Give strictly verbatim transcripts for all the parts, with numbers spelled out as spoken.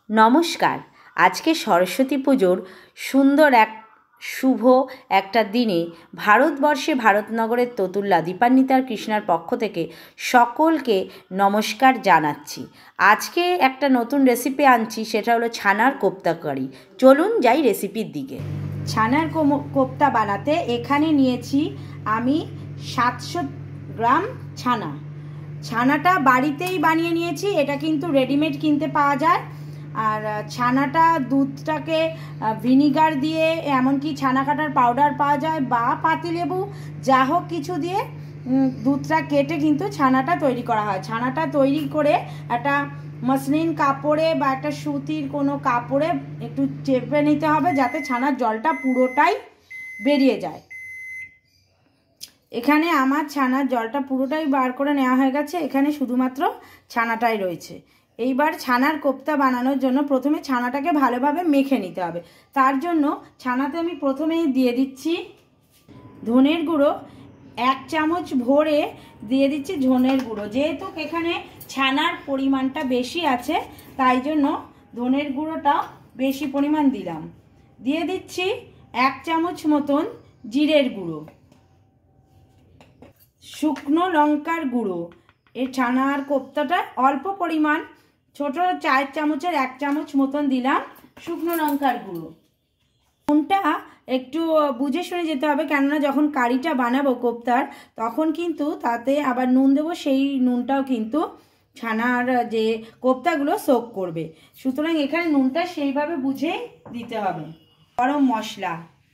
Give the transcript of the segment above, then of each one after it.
নমস্কার। আজকে সরস্বতী পুজোর সুন্দর এক শুভ একটা দিনে ভারতবর্ষে ভারতনগরের ততুল্লা দীপান্বিতার কৃষ্ণার পক্ষ থেকে সকলকে নমস্কার জানাচ্ছি। আজকে একটা নতুন রেসিপি আনছি, সেটা হলো ছানার কোপ্তা কারি। চলুন যাই রেসিপির দিকে। ছানার কোপ্তা বানাতে এখানে নিয়েছি আমি সাতশো গ্রাম ছানা। ছানাটা বাড়িতেই বানিয়ে নিয়েছি, এটা কিন্তু রেডিমেড কিনতে পাওয়া যায়। আর ছানাটা দুধটাকে ভিনিগার দিয়ে, এমনকি ছানা কাটার পাউডার পাওয়া যায় বা পাতিলেবু, যা হোক কিছু দিয়ে দুধটা কেটে কিন্তু ছানাটা তৈরি করা হয়। ছানাটা তৈরি করে একটা মসলিন কাপড়ে বা একটা সুতির কোনো কাপড়ে একটু চেপে নিতে হবে, যাতে ছানার জলটা পুরোটাই বেরিয়ে যায়। এখানে আমার ছানার জলটা পুরোটাই বার করে নেওয়া হয়ে গেছে, এখানে শুধুমাত্র ছানাটাই রয়েছে। এইবার ছানার কোপ্তা বানানোর জন্য প্রথমে ছানাটাকে ভালোভাবে মেখে নিতে হবে। তার জন্য ছানাতে আমি প্রথমেই দিয়ে দিচ্ছি ধনের গুঁড়ো, এক চামচ ভরে দিয়ে দিচ্ছি ধনের গুঁড়ো। যেহেতু এখানে ছানার পরিমাণটা বেশি আছে, তাই জন্য ধনের গুঁড়োটা বেশি পরিমাণ দিলাম। দিয়ে দিচ্ছি এক চামচ মতন জিরের গুঁড়ো, শুকনো লঙ্কার গুঁড়ো। এই ছানার কোপ্তাটা অল্প পরিমাণ, ছোট চার চামচের এক চামচ মতন দিলাম শুকনো লঙ্কার গুঁড়ো। নুনটা একটু বুঝে শুনে যেতে হবে, কেননা যখন কারিটা বানাবো কোপ্তার, তখন কিন্তু তাতে আবার নুন দেবো, সেই নুনটাও কিন্তু ছানার যে কোপ্তাগুলো সোক করবে। সুতরাং এখানে নুনটা সেইভাবে বুঝে দিতে হবে। গরম মশলা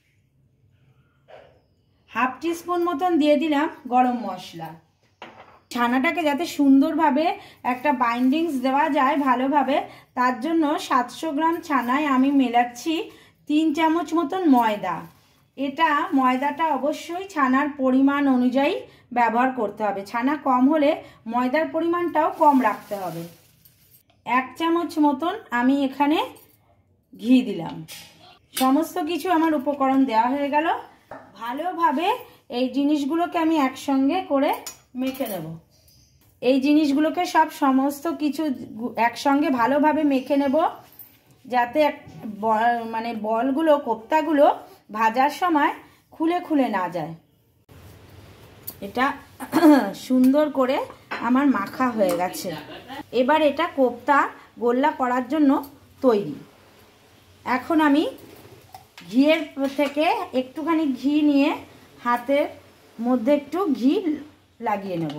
হাফ টিস্পুন মতন দিয়ে দিলাম গরম মশলা। ছানাটাকে যাতে সুন্দরভাবে একটা বাইন্ডিংস দেওয়া যায় ভালোভাবে, তার জন্য সাতশো গ্রাম ছানায় আমি মেলাচ্ছি তিন চামচ মতন ময়দা। এটা ময়দাটা অবশ্যই ছানার পরিমাণ অনুযায়ী ব্যবহার করতে হবে। ছানা কম হলে ময়দার পরিমাণটাও কম রাখতে হবে। এক চামচ মতন আমি এখানে ঘি দিলাম। সমস্ত কিছু আমার উপকরণ দেওয়া হয়ে গেল। ভালোভাবে এই জিনিসগুলোকে আমি একসঙ্গে করে মেখে নেব। এই জিনিসগুলোকে সব সমস্ত কিছু একসঙ্গে ভালোভাবে মেখে নেব, যাতে মানে বলগুলো কোপ্তাগুলো ভাজার সময় খুলে খুলে না যায়। এটা সুন্দর করে আমার মাখা হয়ে গেছে। এবার এটা কোপ্তা গোল্লা করার জন্য তৈরি। এখন আমি ঘিয়ের থেকে একটুখানি ঘি নিয়ে হাতের মধ্যে একটু ঘি লাগিয়ে নেব,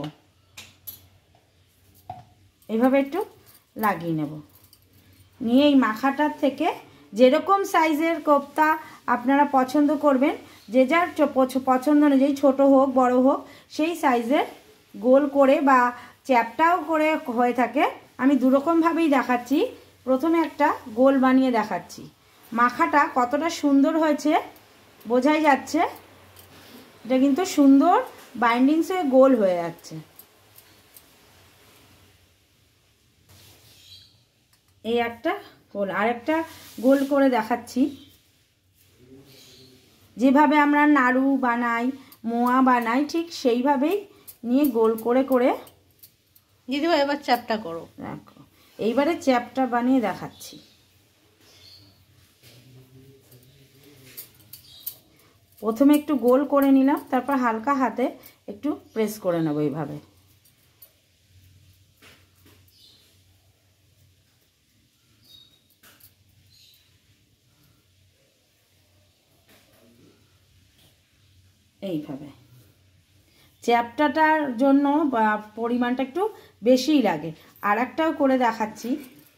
এইভাবে একটু লাগিয়ে নেব। নিয়ে এই মাখাটার থেকে যেরকম সাইজের কোপ্তা আপনারা পছন্দ করবেন, যে যার পছন্দ অনুযায়ী, ছোট হোক বড় হোক, সেই সাইজের গোল করে বা চ্যাপটাও করে হয়ে থাকে। আমি দুরকমভাবেই দেখাচ্ছি। প্রথমে একটা গোল বানিয়ে দেখাচ্ছি। মাখাটা কতটা সুন্দর হয়েছে বোঝাই যাচ্ছে। এটা কিন্তু সুন্দর বাইন্ডিংস হয়ে গোল হয়ে যাচ্ছে। এই একটা গোল, আর একটা গোল করে দেখাচ্ছি। যেভাবে আমরা নাড়ু বানাই, মোয়া বানাই, ঠিক সেইভাবেই নিয়ে গোল করে করে দিদি। এবার চ্যাপটা করো। দেখো, এইবারে চ্যাপটা বানিয়ে দেখাচ্ছি। প্রথমে একটু গোল করে নিলাম, তারপর হালকা হাতে একটু প্রেস করে নেব এইভাবে। এইভাবে চ্যাপটাটার জন্য পরিমাণটা একটু বেশিই লাগে। আর একটাও করে দেখাচ্ছি।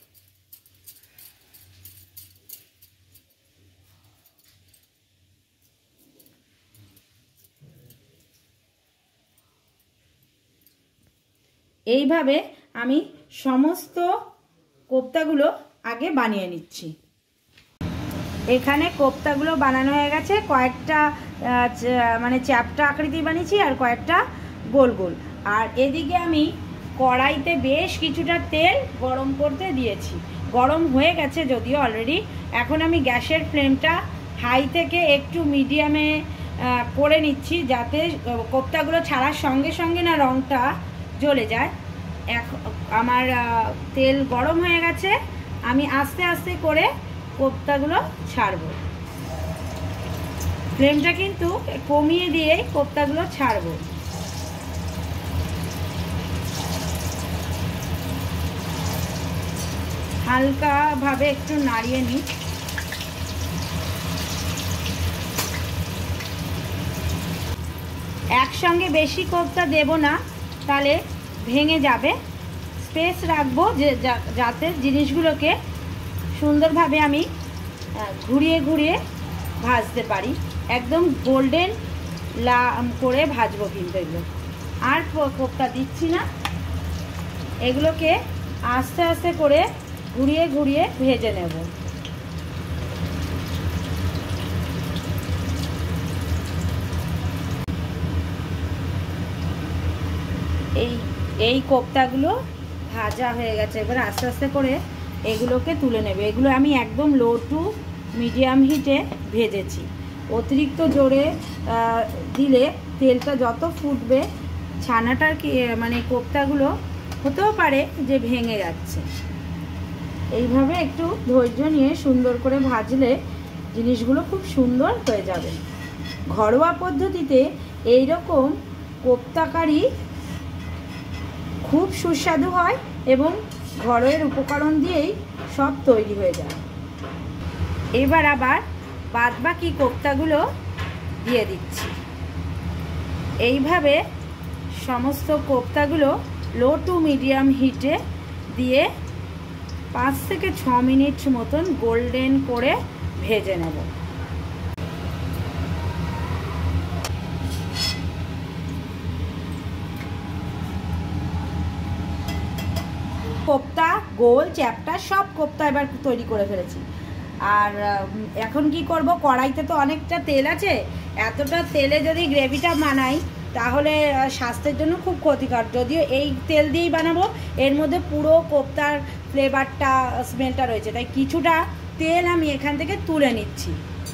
এইভাবে আমি সমস্ত কোপ্তাগুলো আগে বানিয়ে নিচ্ছি। এখানে কোপ্তাগুলো বানানো হয়ে গেছে। কয়েকটা মানে চ্যাপটা আকৃতি বানিয়েছি, আর কয়েকটা গোল গোল। আর এদিকে আমি কড়াইতে বেশ কিছুটা তেল গরম করতে দিয়েছি। গরম হয়ে গেছে যদিও অলরেডি। এখন আমি গ্যাসের ফ্লেমটা হাই থেকে একটু মিডিয়ামে করে নিচ্ছি, যাতে কোপ্তাগুলো ছাড়ার সঙ্গে সঙ্গে না রঙটা জ্বলে যায়। এক আমার তেল গরম হয়ে গেছে। আমি আস্তে আস্তে করে কোপ্তাগুলো ছাড়বো। ফ্লেমটা কিন্তু কমিয়ে দিয়েই কোপ্তাগুলো ছাড়বো। হালকাভাবে একটু নাড়িয়ে নিই। একসঙ্গে বেশি কোপ্তা দেব না, তাহলে ভেঙে যাবে। স্পেস রাখবো যে যাতে জিনিসগুলোকে সুন্দরভাবে আমি ঘুরিয়ে ঘুরিয়ে ভাজতে পারি। একদম গোল্ডেন লা করে ভাজবো কিন্তু এগুলো। আর কোপ্তা দিচ্ছি না, এগুলোকে আস্তে আস্তে করে ঘুরিয়ে ঘুরিয়ে ভেজে নেব। এই এই কোপ্তাগুলো ভাজা হয়ে গেছে। এবার আস্তে আস্তে করে এগুলোকে তুলে নেবে। এগুলো আমি একদম লো টু মিডিয়াম হিটে ভেজেছি। অতিরিক্ত জোরে দিলে তেলটা যত ফুটবে ছানাটার কি মানে কোপ্তাগুলো হতেও পারে যে ভেঙে যাচ্ছে। এইভাবে একটু ধৈর্য নিয়ে সুন্দর করে ভাজলে জিনিসগুলো খুব সুন্দর হয়ে যাবে। ঘরোয়া পদ্ধতিতে এই রকম কোপ্তা কারি খুব সুস্বাদু হয় এবং ঘরের উপকরণ দিয়েই সব তৈরি হয়ে যায়। এবার আবার বাদবাকি কোপ্তাগুলো দিয়ে দিচ্ছি। এইভাবে সমস্ত কোপ্তাগুলো লো টু মিডিয়াম হিটে দিয়ে পাঁচ থেকে ছ মিনিট মতন গোল্ডেন করে ভেজে নেব। কোপ্তা গোল চ্যাপ্টা সব কোপ্তা এবার তৈরি করে ফেলেছি। আর এখন কি করব, কড়াইতে তো অনেকটা তেল আছে। এতটা তেলে যদি গ্রেভিটা বানাই তাহলে স্বাস্থ্যের জন্য খুব ক্ষতিকর। যদিও এই তেল দিয়েই বানাবো, এর মধ্যে পুরো কোপ্তার ফ্লেভারটা স্মেলটা রয়েছে, তাই কিছুটা তেল আমি এখান থেকে তুলে নিচ্ছি।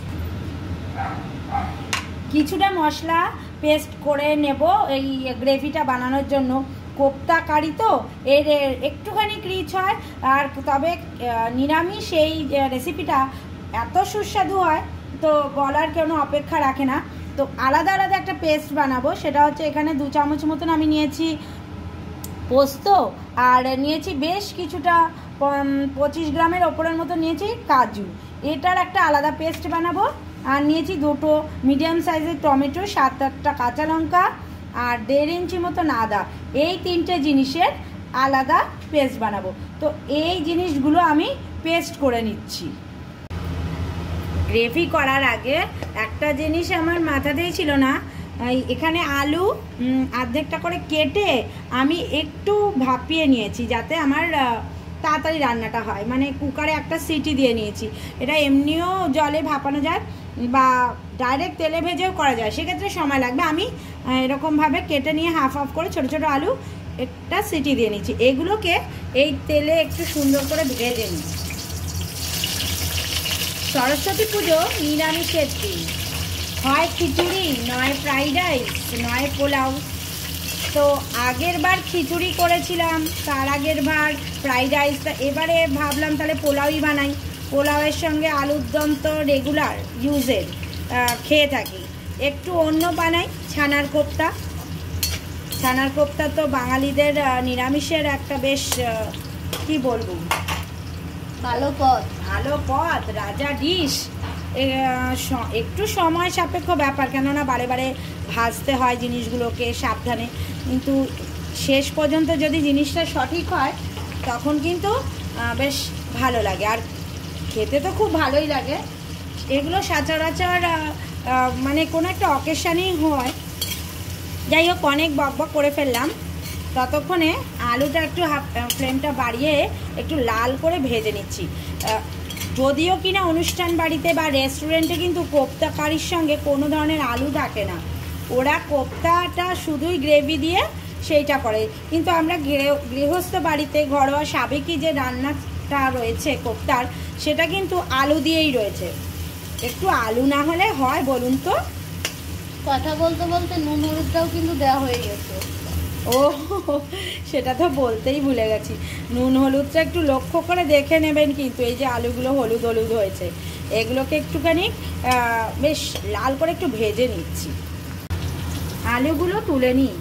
কিছুটা মশলা পেস্ট করে নেব এই গ্রেভিটা বানানোর জন্য। কোপ্তা কারি তো এর একটুখানি রিচ হয়, আর তবে নিরামিষ এই রেসিপিটা এত সুস্বাদু হয় তো বলার কোনো অপেক্ষা রাখে না। তো আলাদা আলাদা একটা পেস্ট বানাবো। সেটা হচ্ছে এখানে দু চামচ মতন আমি নিয়েছি পোস্ত, আর নিয়েছি বেশ কিছুটা পঁচিশ গ্রামের ওপরের মতো নিয়েছি কাজু। এটার একটা আলাদা পেস্ট বানাবো। আর নিয়েছি দুটো মিডিয়াম সাইজের টমেটো, সাত আটটা কাঁচা লঙ্কা, আর দেড় ইঞ্চি মতন আদা। এই তিনটে জিনিসের আলাদা পেস্ট বানাবো। তো এই জিনিসগুলো আমি পেস্ট করে নিচ্ছি। গ্রেভি করার আগে একটা জিনিস আমার মাথাতেই ছিল না, এখানে আলু অর্ধেকটা করে কেটে আমি একটু ভাপিয়ে নিয়েছি যাতে আমার তাড়াতাড়ি রান্নাটা হয়। মানে কুকারে একটা সিটি দিয়ে নিয়েছি। এটা এমনিও জলে ভাপানো যায় বা ডাইরেক্ট তেলে ভেজেও করা যায়, সেক্ষেত্রে সময় লাগবে। আমি এরকমভাবে কেটে নিয়ে হাফ হাফ করে ছোটো ছোটো আলু একটা সিটি দিয়ে নিচ্ছি। এগুলোকে এই তেলে একটু সুন্দর করে ভেজে নিই। সরস্বতী পুজো নিরামিষের দিন, হয় খিচুড়ি, নয় ফ্রাইড রাইস, নয় পোলাও। তো আগের বার খিচুড়ি করেছিলাম, তার আগের বার ফ্রাইড রাইসটা, এবারে ভাবলাম তাহলে পোলাওই বানাই। পোলাওয়ের সঙ্গে আলুর দম তো রেগুলার ইউজের খেয়ে থাকি, একটু অন্য বানাই। ছানার কোপ্তা, ছানার কোপ্তা তো বাঙালিদের নিরামিষের একটা বেশ কি বলবো ভালো পদ, ভালো পদ, রাজা ডিশ। একটু সময় সাপেক্ষ ব্যাপার, কেননা বারে বারে ভাজতে হয় জিনিসগুলোকে সাবধানে, কিন্তু শেষ পর্যন্ত যদি জিনিসটা সঠিক হয় তখন কিন্তু বেশ ভালো লাগে। আর খেতে তো খুব ভালোই লাগে। এগুলো সচরাচর মানে কোনো একটা অকেশানেই হয়। যাই হোক, অনেক বক বক করে ফেললাম। ততক্ষণে আলুটা একটু ফ্লেমটা বাড়িয়ে একটু লাল করে ভেজে নিচ্ছি। যদিও কিনা অনুষ্ঠান বাড়িতে বা রেস্টুরেন্টে কিন্তু কোপ্তা কারির সঙ্গে কোনো ধরনের আলু থাকে না, ওরা কোপ্তাটা শুধুই গ্রেভি দিয়ে সেইটা করে। কিন্তু আমরা গৃহস্থ বাড়িতে ঘরোয়া সাবেকি যে রান্নাটা রয়েছে কোপ্তার, সেটা কিন্তু আলু দিয়েই রয়েছে। একটু আলু না হলে হয় বলুন তো? কথা বলতে বলতে নুন হলুদটাও কিন্তু দেওয়া হয়ে গেছে। ও সেটা তো বলতেই ভুলে গেছি, নুন হলুদটা একটু লক্ষ্য করে দেখে নেবেন কিন্তু। এই যে আলুগুলো হলুদ হলুদ হয়েছে, এগুলোকে একটুখানি বেশ লাল করে একটু ভেজে নিচ্ছি। আলুগুলো তুলে নিই।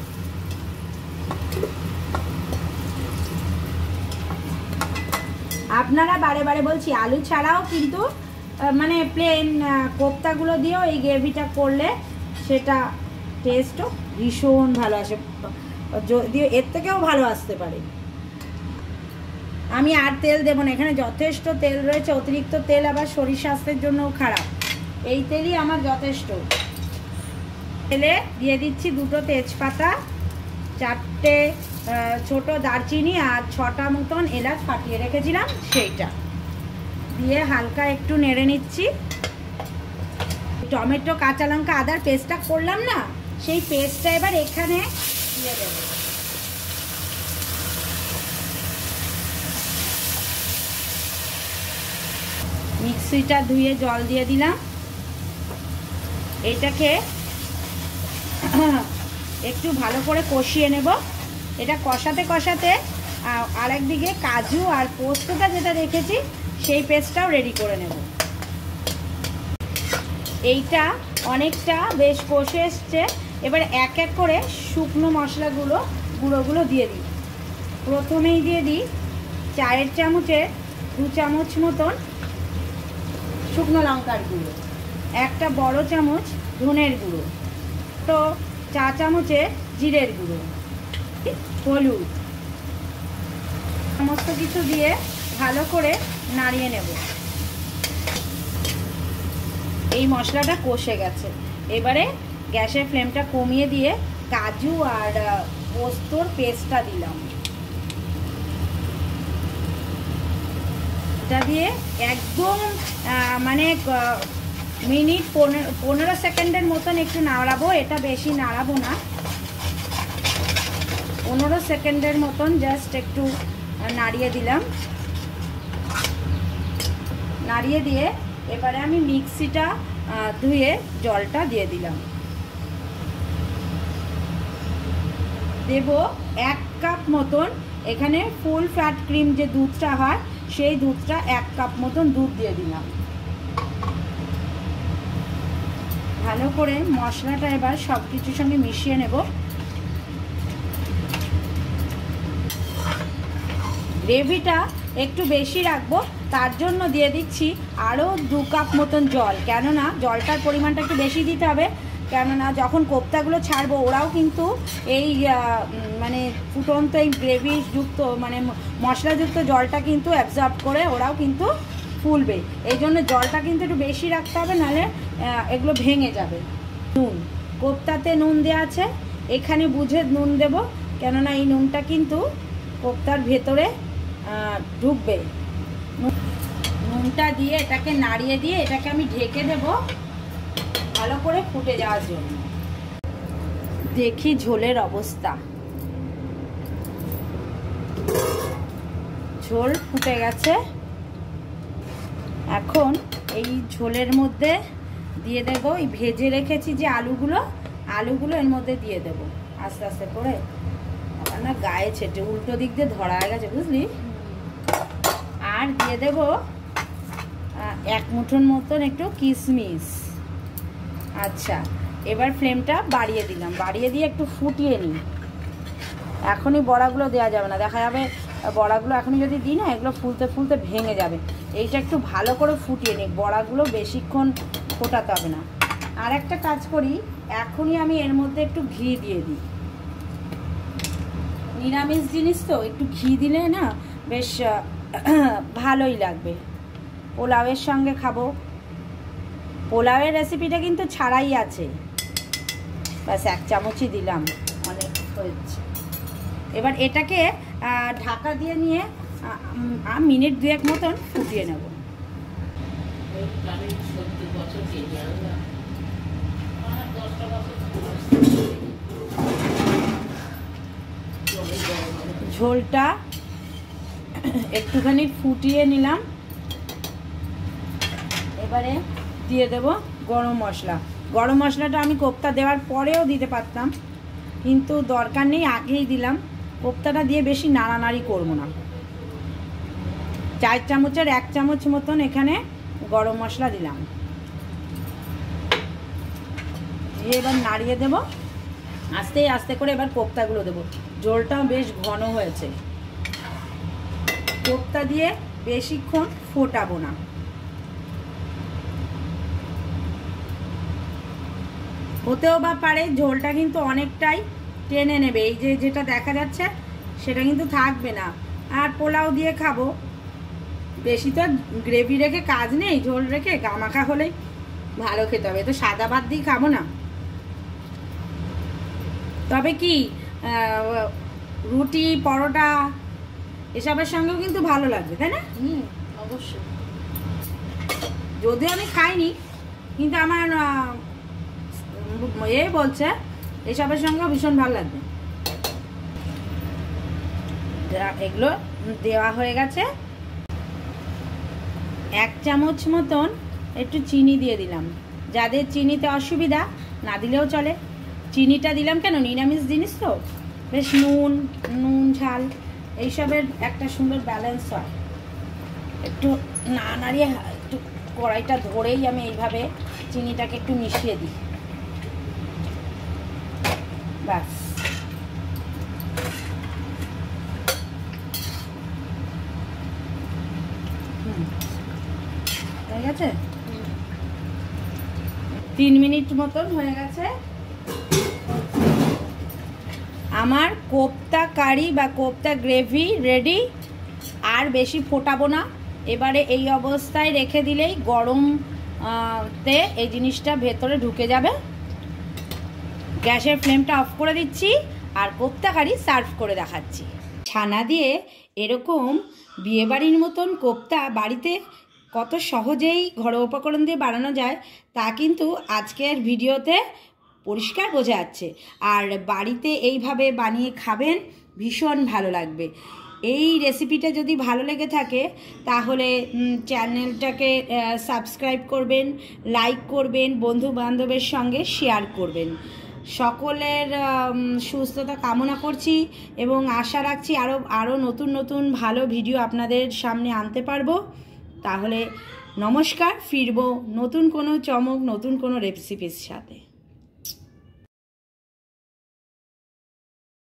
আপনারা বারে বারে বলছি, আলু ছাড়াও কিন্তু মানে প্লেন কোপ্তাগুলো দিয়েও এই গ্রেভিটা করলে সেটা টেস্টও ভীষণ ভালো আসে, যদিও এর থেকেও ভালো আসতে পারে। আমি আর তেল দেবো না, এখানে যথেষ্ট তেল রয়েছে। অতিরিক্ত তেল আবার শরীর স্বাস্থ্যের জন্যও খারাপ, এই তেলই আমার যথেষ্ট। তেলে দিয়ে দিচ্ছি দুটো তেজপাতা, চারটে ছোট দারচিনি আর ছটা মতন এলাচ ফাটিয়ে রেখেছিলাম সেইটা দিয়ে হালকা একটু নেড়ে নিচ্ছি। টমেটো, কাঁচা লঙ্কা, আদার পেস্টটা করলাম না, সেই পেস্টটা এবার এখানে দিয়ে দেবো। মিক্সিটা ধুয়ে জল দিয়ে দিলাম। এটাকে একটু ভালো করে কষিয়ে নেব। এটা কষাতে কষাতে আর একদিকে কাজু আর পোস্তটা যেটা রেখেছি সেই পেস্টটাও রেডি করে নেব। এইটা অনেকটা বেশ কষে এসছে, এবার এক এক করে শুকনো মশলাগুলো গুঁড়োগুলো দিয়ে দিই। প্রথমেই দিয়ে দিই চায়ের চামচের দু চামচ মতন শুকনো লঙ্কার গুঁড়ো, একটা বড় চামচ ধনের গুঁড়ো, তো চা চামচের জিরের গুঁড়ো, হলুদ, সমস্ত কিছু দিয়ে ভালো করে নাড়িয়ে নেব। এই মশলাটা কষে গেছে, এবারে গ্যাসের ফ্লেমটা কমিয়ে দিয়ে কাজু আর পোস্তর পেস্টটা দিলাম। এটা দিয়ে একদম মানে মিনিট পনেরো পনেরো সেকেন্ডের মতন একটু নাড়াবো। এটা বেশি নাড়াবো না, পনেরো সেকেন্ডের মতন জাস্ট একটু নাড়িয়ে দিলাম। নাড়িয়ে দিয়ে এবারে আমি মিক্সিটা ধুয়ে জলটা দিয়ে দিলাম। দেব এক কাপ মতন, এখানে ফুল ফ্যাট ক্রিম যে দুধটা হয় সেই দুধটা এক কাপ মতন দুধ দিয়ে দিলাম। ভালো করে মশলাটা এবার সব কিছুর সঙ্গে মিশিয়ে নেব। গ্রেভিটা একটু বেশি রাখবো, তার জন্য দিয়ে দিচ্ছি আরও দু কাপ মতন জল। কেননা জলটার পরিমাণটা একটু বেশি দিতে হবে, কেননা যখন কোপ্তাগুলো ছাড়বো ওরাও কিন্তু এই মানে ফুটন্ত এই গ্রেভিযুক্ত মানে মশলাযুক্ত জলটা কিন্তু অ্যাবজর্ব করে ওরাও কিন্তু ফুলবে। এই জন্য জলটা কিন্তু একটু বেশি রাখতে হবে, নাহলে এগুলো ভেঙে যাবে। নুন, কোপ্তাতে নুন দেওয়া আছে, এখানে বুঝে নুন দেব, কেননা এই নুনটা কিন্তু কোপ্তার ভেতরে ঢুকবে। নুনটা দিয়ে এটাকে নাড়িয়ে দিয়ে এটাকে আমি ঢেকে দেব ভালো করে ফুটে যাওয়ার জন্য। দেখি ঝোলের অবস্থা, ঝোল ফুটে গেছে। এখন এই ঝোলের মধ্যে দিয়ে দেব এই ভেজে রেখেছি যে আলুগুলো, আলুগুলো এর মধ্যে দিয়ে দেব আস্তে আস্তে করে। আমার না গায়ে ছেটে উল্টো দিক দিয়ে ধরা হয়ে গেছে, বুঝলি। আর দিয়ে দেব এক মুঠোর মতন একটু কিশমিশ। আচ্ছা, এবার ফ্লেমটা বাড়িয়ে দিলাম, বাড়িয়ে দিয়ে একটু ফুটিয়ে নিই। এখনই বড়াগুলো দেওয়া যাবে না, দেখা যাবে বড়াগুলো এখনই যদি দিই না এগুলো ফুলতে ফুলতে ভেঙে যাবে। এইটা একটু ভালো করে ফুটিয়ে নিই, বড়াগুলো বেশিক্ষণ ফোটাতে হবে না। আর একটা কাজ করি, এখনই আমি এর মধ্যে একটু ঘি দিয়ে দিই। নিরামিষ জিনিস তো একটু ঘি দিলে না বেশ ভালোই লাগবে। পোলাওয়ের সঙ্গে খাবো, পোলাওয়ের রেসিপিটা কিন্তু ছাড়াই আছে, ব্যাস এক চামচই দিলাম, অনেক হয়েছে। এবার এটাকে ঢাকা দিয়ে নিয়ে মিনিট দুয়েক মতন ফুটিয়ে নেব। ঝোলটা একটুখানি ফুটিয়ে নিলাম, এবারে দিয়ে দেব গরম মশলা। গরম মশলাটা আমি কোপ্তা দেওয়ার পরেও দিতে পারতাম, কিন্তু দরকার নেই, আগেই দিলাম। কোপ্তাটা দিয়ে বেশি নাড়ানাড়ি করবো না। চার চামচের এক চামচ মতন এখানে গরম মশলা দিলাম, দিয়ে এবার নাড়িয়ে দেবো আস্তে আস্তে করে। এবার কোপ্তাগুলো দেবো। ঝোলটাও বেশ ঘন হয়েছে। কোপ্তা দিয়ে বেশিক্ষণ ফোটাবো না। হতেও বা পারে ঝোলটা কিন্তু অনেকটাই টেনে নেবে। এই যে যেটা দেখা যাচ্ছে সেটা কিন্তু থাকবে না। আর পোলাও দিয়ে খাবো, বেশি তো গ্রেভি রেখে কাজ নেই, ঝোল রেখে গামাখা হলেই ভালো খেতে হবে। তো সাদা ভাত দিয়ে খাবো না। তবে কি রুটি পরোটা এসবের সঙ্গেও কিন্তু ভালো লাগবে, তাই না? হুম, অবশ্যই। যদিও আমি খাইনি, কিন্তু আমার এ বলছে এসবের সঙ্গেও ভীষণ ভালো লাগবে। এগুলো দেওয়া হয়ে গেছে। এক চামচ মতন একটু চিনি দিয়ে দিলাম। যাদের চিনিতে অসুবিধা না দিলেও চলে। চিনিটা দিলাম কেন, নিরামিষ জিনিস তো, বেশ নুন নুন ঝাল এইসবের একটা সুন্দর ব্যালেন্স হয়। একটু না নাড়িয়ে একটু কড়াইটা ধরেই আমি এইভাবে চিনিটাকে একটু মিশিয়ে দিই, ব্যাস। হুম, হয়ে গেছে। তিন মিনিট মতন হয়ে গেছে। আমার কোপ্তা কারি বা কোপ্তা গ্রেভি রেডি। আর বেশি ফোটাবো না। এবারে এই অবস্থায় রেখে দিলেই গরম তে এই জিনিসটা ভেতরে ঢুকে যাবে। গ্যাসের ফ্লেমটা অফ করে দিচ্ছি আর কোপ্তা কারি সার্ভ করে দেখাচ্ছি। ছানা দিয়ে এরকম বিয়েবাড়ির মতন কোপ্তা বাড়িতে কত সহজেই ঘরোয়া উপকরণ দিয়ে বানানো যায় তা কিন্তু আজকের ভিডিওতে পরিষ্কার বোঝা যাচ্ছে। আর বাড়িতে এইভাবে বানিয়ে খাবেন, ভীষণ ভালো লাগবে। এই রেসিপিটা যদি ভালো লেগে থাকে তাহলে চ্যানেলটাকে সাবস্ক্রাইব করবেন, লাইক করবেন, বন্ধু বান্ধবের সঙ্গে শেয়ার করবেন। সকলের সুস্থতা কামনা করছি এবং আশা রাখছি আরও আরও নতুন নতুন ভালো ভিডিও আপনাদের সামনে আনতে পারবো। তাহলে নমস্কার, ফিরবো নতুন কোনো চমক, নতুন কোনো রেসিপির সাথে।